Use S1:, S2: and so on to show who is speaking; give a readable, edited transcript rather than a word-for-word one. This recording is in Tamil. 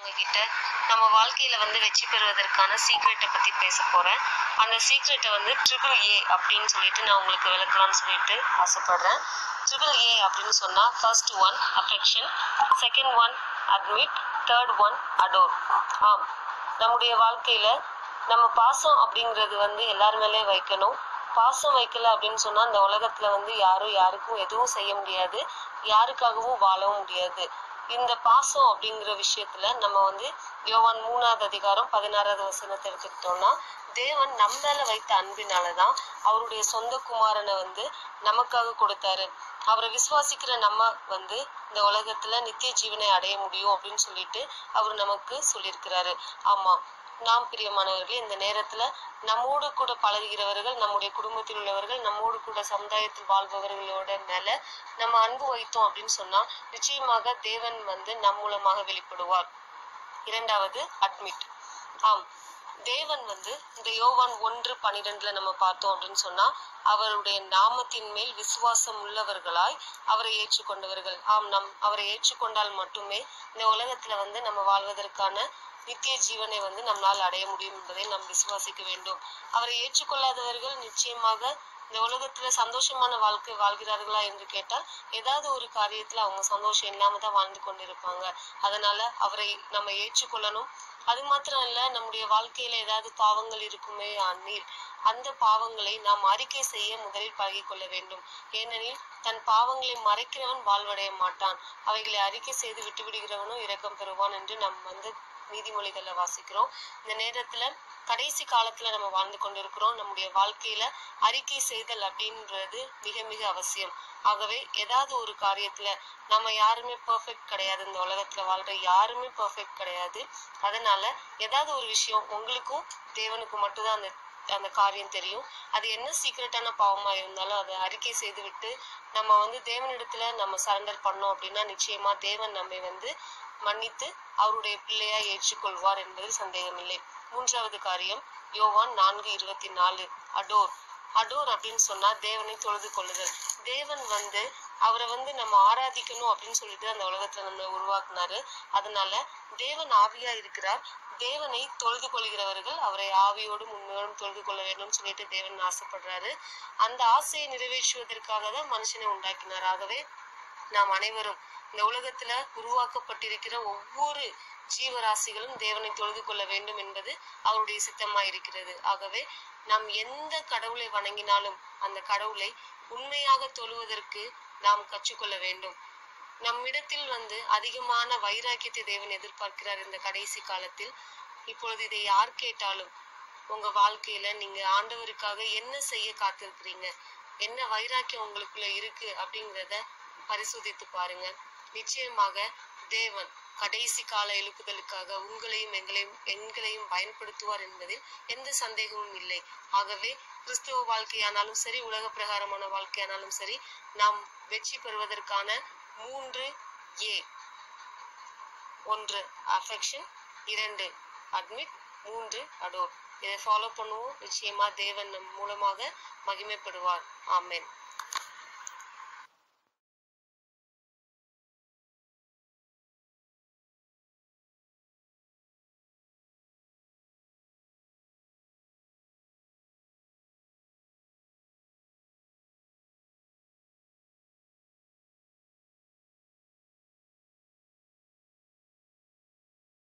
S1: உங்ககிட்ட நம்ம வாழ்க்கையில வெற்றி பெறுவதற்கான சீக்ரெட்டை பத்தி பேச போறேன். அந்த சீக்ரெட்டை ட்ரிபிள் ஏ அப்படின்னு சொல்லிட்டு நான் உங்களுக்கு விளக்கலாம்னு சொல்லிட்டு ஆசைப்படுறேன். ட்ரிபிள் ஏ அப்படின்னு சொன்னா first one affection, second one admit, third one adore. நம்முடைய வாழ்க்கையில நம்ம பாசம் அப்படிங்கிறது எல்லார் மேலே வைக்கணும். பாசம் வைக்கல அப்படின்னு சொன்னா இந்த உலகத்துல யாரும் யாருக்கும் எதுவும் செய்ய முடியாது, யாருக்காகவும் வாழவும் முடியாது. இந்த பாசம் அப்படிங்கிற விஷயத்துல நம்ம யோவான் 3வது அதிகாரம் 16வது வசனத்தை எடுத்துக்கிட்டோம்னா, தேவன் நம்ம மேல வைத்த அன்பினாலதான் அவருடைய சொந்த குமாரனை நமக்காக கொடுத்தாரு. அவரை விசுவாசிக்கிற நம்ம இந்த உலகத்துல நித்திய ஜீவனை அடைய முடியும் அப்படின்னு சொல்லிட்டு அவர் நமக்கு சொல்லியிருக்கிறாரு. ஆமா, நாம் பிரியமானவர்களே, இந்த நேரத்துல நம்மோடு கூட பழகுகிறவர்கள், நம்முடைய குடும்பத்தில் உள்ளவர்கள், நம்மோடு கூட சமுதாயத்தில் வாழ்பவர்களோட மேல நம்ம அன்பு வைத்தோம் அப்படின்னு சொன்னா நிச்சயமாக தேவன் நம் மூலமாக வெளிப்படுவார். இரண்டாவது அட்மிட். தேவன் இந்த யோவான் 1:12 நம்ம பார்த்தோம் அப்படின்னு சொன்னா, அவருடைய நாமத்தின் மேல் விசுவாசம் உள்ளவர்களாய் அவரை ஏற்றுக்கொண்டவர்கள். நம் அவரை ஏற்றுக்கொண்டால் மட்டுமே இந்த உலகத்துல நம்ம வாழ்வதற்கான நித்திய ஜீவனை நம்மால் அடைய முடியும் என்பதை நாம் விசுவாசிக்க வேண்டும். அவரை ஏற்றுக்கொள்ளாதவர்கள் நிச்சயமாக இந்த உலகத்துல சந்தோஷமான வாழ்க்கை வாழ்கிறார்களா என்று கேட்டால் ஏதாவது ஒரு காரியத்துல அவங்க சந்தோஷம் இல்லாம தான் வாழ்ந்து கொண்டிருப்பாங்க. அதனால அவரை நம்ம ஏற்றுக்கொள்ளணும். அது மாத்திரம் இல்ல, நம்முடைய வாழ்க்கையில ஏதாவது பாவங்கள் இருக்குமே அந்நீர், அந்த பாவங்களை நாம் அறிக்கை செய்ய முதலில் பழகிக்கொள்ள வேண்டும். ஏனெனில் தன் பாவங்களை மறைக்கிறவன் வாழ்வடைய மாட்டான், அவைகளை அறிக்கை செய்து விட்டுவிடுகிறவனும் இரக்கம் பெறுவான் என்று நாம் நீதிமொழிகள்ல வாசிக்கிறோம். இந்த நேரத்துல கடைசி காலத்துல நம்ம வாழ்ந்து கொண்டிருக்கிறோம். நம்முடைய வாழ்க்கையில அறிக்கை செய்தல் அப்படின்றது மிக மிக அவசியம். ஆகவே ஏதாவது ஒரு காரியத்துல நம்ம யாருமே பெர்ஃபெக்ட் கிடையாது, இந்த உலகத்துல வாழ்ற யாருமே பெர்ஃபெக்ட் கிடையாது. அதனால ஏதாவது ஒரு விஷயம் உங்களுக்கும் தேவனுக்கும் மட்டும்தான் அந்த காரியம் தெரியும். அது என்ன சீக்ரெட்டான பாவமா இருந்தாலும் அதை அறிக்கை செய்து விட்டு நம்ம தேவனிடத்துல நம்ம சரண்டர் பண்ணோம் அப்படின்னா நிச்சயமா தேவன் நம்மை மன்னித்து அவருடைய பிள்ளையா ஏற்றுக்கொள்வார் என்பதில் சந்தேகமில்லை. மூன்றாவது காரியம் யோவான் 4:24 அடோர். அடோர் அப்படின்னு சொன்னா தேவனை தொழுது கொள்ளுதல். தேவன் அவரை நம்ம ஆராதிக்கணும் அப்படின்னு சொல்லிட்டு அந்த உலகத்துல நம்ம உருவாக்குனாரு. அதனால தேவன் ஆவியா இருக்கிறார். தேவனை தொழுது கொள்கிறவர்கள் அவரை ஆவியோடும் உண்மையோடும் தொழுது கொள்ள வேண்டும் சொல்லிட்டு தேவன் ஆசைப்படுறாரு. அந்த ஆசையை நிறைவேற்றுவதற்காக தான் மனுஷனை உண்டாக்கினார். ஆகவே நாம் அனைவரும் இந்த உலகத்துல உருவாக்கப்பட்டிருக்கிற ஒவ்வொரு ஜீவராசிகளும் தேவனை தொழுது கொள்ள வேண்டும் என்பது அவருடைய சித்தமா இருக்கிறது. ஆகவே நாம் எந்த கடவுளை வணங்கினாலும் அந்த கடவுளை உண்மையாக தொழுவதற்கு நாம் கற்றுக்கொள்ள வேண்டும். நம்மிடத்தில் அதிகமான வைராக்கியத்தை தேவன் எதிர்பார்க்கிறார் இந்த கடைசி காலத்தில். இப்பொழுது இதை யார் கேட்டாலும் உங்க வாழ்க்கையில நீங்க ஆண்டவருக்காக என்ன செய்ய காத்திருக்கிறீங்க, என்ன வைராக்கியம் உங்களுக்குள்ள இருக்கு அப்படிங்கிறத பரிசோதித்து பாருங்க. நிச்சயமாக தேவன் கடைசி கால எழுப்புதலுக்காக உங்களையும் எங்களையும் பயன்படுத்துவார் என்பதில் எந்த சந்தேகமும் இல்லை. ஆகவே கிறிஸ்துவ வாழ்க்கையானாலும் சரி, உலக பிரகாரமான வாழ்க்கையானாலும் சரி, நாம் வெற்றி பெறுவதற்கான 3 ஏ: 1 அஃபெக்ஷன், 2 அட்மிட், 3 அடோர். இதை ஃபாலோ பண்ணுவோம். நிச்சயமா தேவன் நம் மூலமாக மகிமைப்படுவார். ஆமென்.